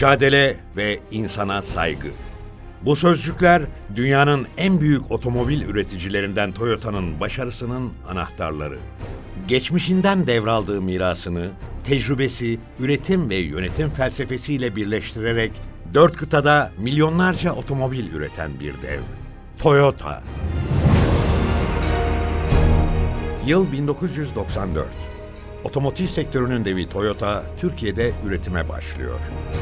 mücadele ve insana saygı. Bu sözcükler dünyanın en büyük otomobil üreticilerinden Toyota'nın başarısının anahtarları. Geçmişinden devraldığı mirasını, tecrübesi, üretim ve yönetim felsefesiyle birleştirerek 4 kıtada milyonlarca otomobil üreten bir dev. Toyota. Yıl 1994. Otomotiv sektörünün devi Toyota, Türkiye'de üretime başlıyor.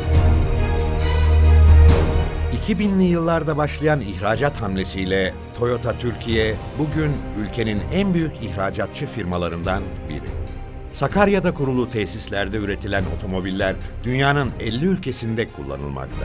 2000'li yıllarda başlayan ihracat hamlesiyle Toyota Türkiye, bugün ülkenin en büyük ihracatçı firmalarından biri. Sakarya'da kurulu tesislerde üretilen otomobiller dünyanın 50 ülkesinde kullanılmakta.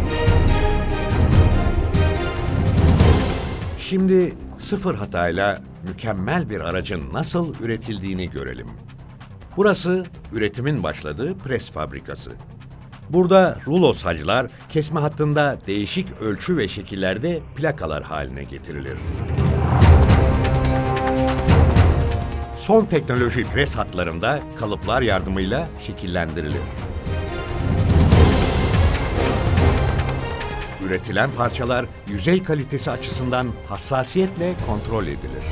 Şimdi sıfır hatayla mükemmel bir aracın nasıl üretildiğini görelim. Burası üretimin başladığı pres fabrikası. Burada rulo saclar kesme hattında değişik ölçü ve şekillerde plakalar haline getirilir. Son teknoloji pres hatlarında kalıplar yardımıyla şekillendirilir. Üretilen parçalar yüzey kalitesi açısından hassasiyetle kontrol edilir.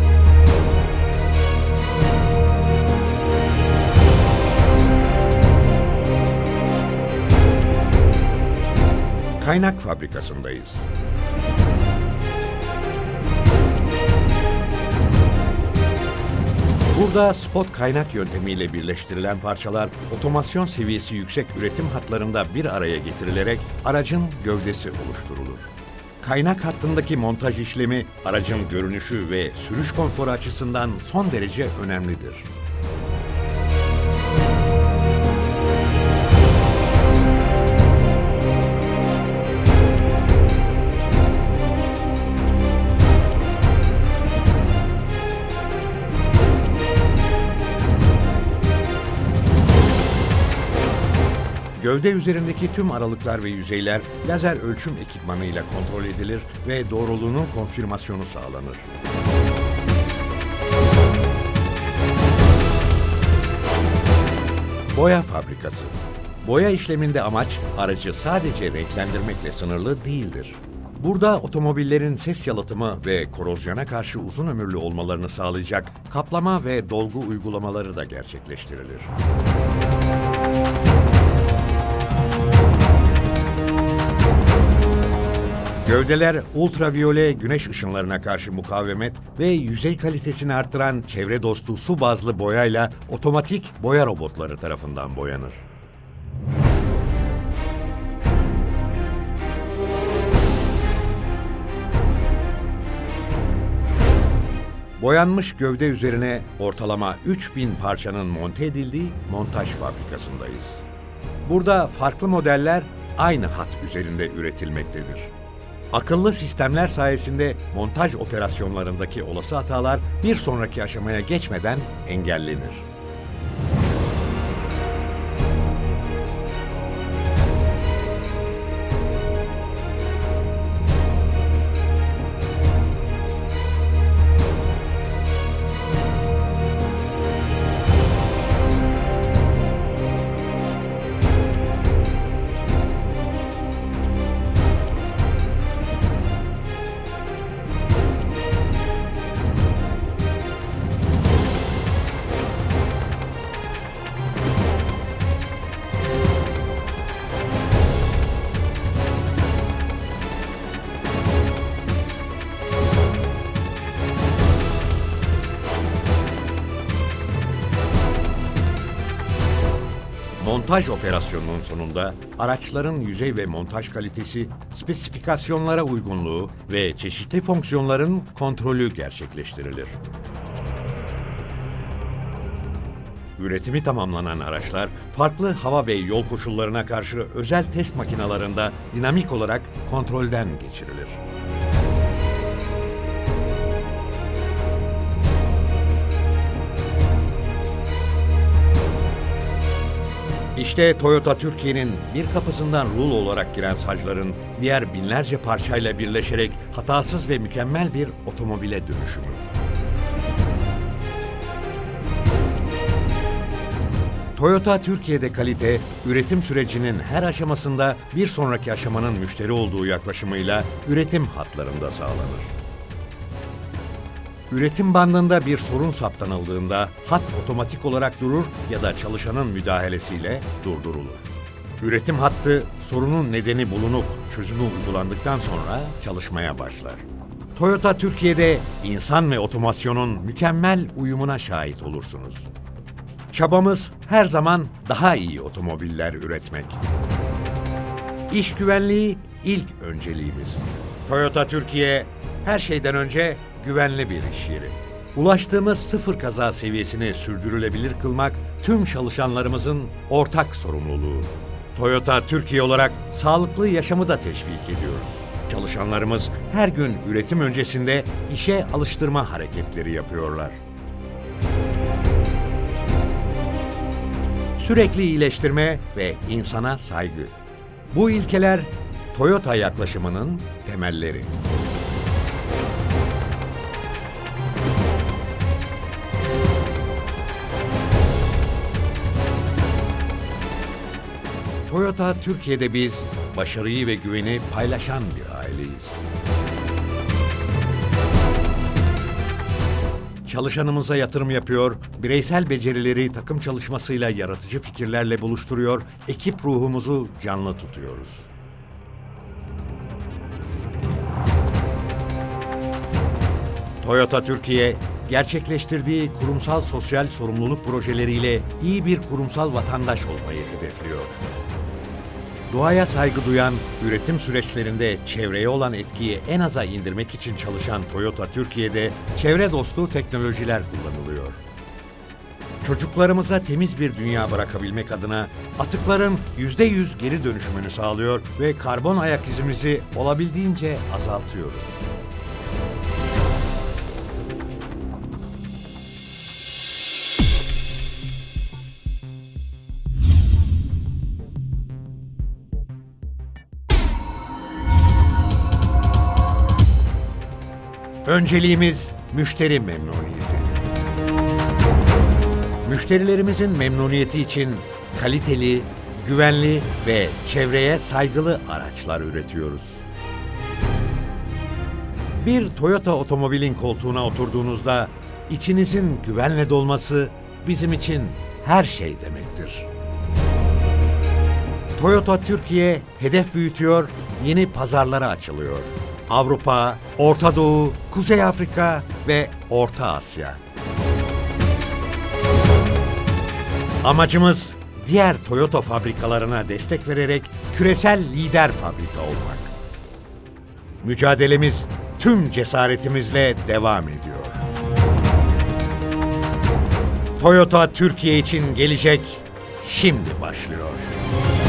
Kaynak fabrikasındayız. Burada spot kaynak yöntemiyle birleştirilen parçalar otomasyon seviyesi yüksek üretim hatlarında bir araya getirilerek aracın gövdesi oluşturulur. Kaynak hattındaki montaj işlemi aracın görünüşü ve sürüş konforu açısından son derece önemlidir. Gövde üzerindeki tüm aralıklar ve yüzeyler lazer ölçüm ekipmanıyla kontrol edilir ve doğruluğunun konfirmasyonu sağlanır. Boya fabrikası. Boya işleminde amaç aracı sadece renklendirmekle sınırlı değildir. Burada otomobillerin ses yalıtımı ve korozyona karşı uzun ömürlü olmalarını sağlayacak kaplama ve dolgu uygulamaları da gerçekleştirilir. Gövdeler ultraviyole güneş ışınlarına karşı mukavemet ve yüzey kalitesini arttıran çevre dostu su bazlı boyayla otomatik boya robotları tarafından boyanır. Boyanmış gövde üzerine ortalama 3000 parçanın monte edildiği montaj fabrikasındayız. Burada farklı modeller aynı hat üzerinde üretilmektedir. Akıllı sistemler sayesinde montaj operasyonlarındaki olası hatalar bir sonraki aşamaya geçmeden engellenir. Montaj operasyonunun sonunda araçların yüzey ve montaj kalitesi, spesifikasyonlara uygunluğu ve çeşitli fonksiyonların kontrolü gerçekleştirilir. Üretimi tamamlanan araçlar, farklı hava ve yol koşullarına karşı özel test makinalarında dinamik olarak kontrolden geçirilir. İşte Toyota Türkiye'nin bir kapısından rulo olarak giren sacların diğer binlerce parçayla birleşerek hatasız ve mükemmel bir otomobile dönüşümü. Toyota Türkiye'de kalite, üretim sürecinin her aşamasında bir sonraki aşamanın müşteri olduğu yaklaşımıyla üretim hatlarında sağlanır. Üretim bandında bir sorun saptanıldığında hat otomatik olarak durur ya da çalışanın müdahalesiyle durdurulur. Üretim hattı sorunun nedeni bulunup çözümü uygulandıktan sonra çalışmaya başlar. Toyota Türkiye'de insan ve otomasyonun mükemmel uyumuna şahit olursunuz. Çabamız her zaman daha iyi otomobiller üretmek. İş güvenliği ilk önceliğimiz. Toyota Türkiye her şeyden önce güvenli bir iş yeri. Ulaştığımız sıfır kaza seviyesini sürdürülebilir kılmak tüm çalışanlarımızın ortak sorumluluğu. Toyota Türkiye olarak sağlıklı yaşamı da teşvik ediyoruz. Çalışanlarımız her gün üretim öncesinde işe alıştırma hareketleri yapıyorlar. Sürekli iyileştirme ve insana saygı. Bu ilkeler Toyota yaklaşımının temelleri. Toyota Türkiye'de biz başarıyı ve güveni paylaşan bir aileyiz. Çalışanımıza yatırım yapıyor, bireysel becerileri takım çalışmasıyla yaratıcı fikirlerle buluşturuyor, ekip ruhumuzu canlı tutuyoruz. Toyota Türkiye, gerçekleştirdiği kurumsal sosyal sorumluluk projeleriyle iyi bir kurumsal vatandaş olmayı hedefliyor. Doğaya saygı duyan, üretim süreçlerinde çevreye olan etkiyi en aza indirmek için çalışan Toyota Türkiye'de çevre dostu teknolojiler kullanılıyor. Çocuklarımıza temiz bir dünya bırakabilmek adına atıkların %100 geri dönüşümünü sağlıyor ve karbon ayak izimizi olabildiğince azaltıyoruz. Önceliğimiz müşteri memnuniyeti. Müşterilerimizin memnuniyeti için kaliteli, güvenli ve çevreye saygılı araçlar üretiyoruz. Bir Toyota otomobilin koltuğuna oturduğunuzda içinizin güvenle dolması bizim için her şey demektir. Toyota Türkiye hedef büyütüyor, yeni pazarlara açılıyor. Avrupa, Orta Doğu, Kuzey Afrika ve Orta Asya. Amacımız diğer Toyota fabrikalarına destek vererek küresel lider fabrika olmak. Mücadelemiz tüm cesaretimizle devam ediyor. Toyota Türkiye için gelecek şimdi başlıyor.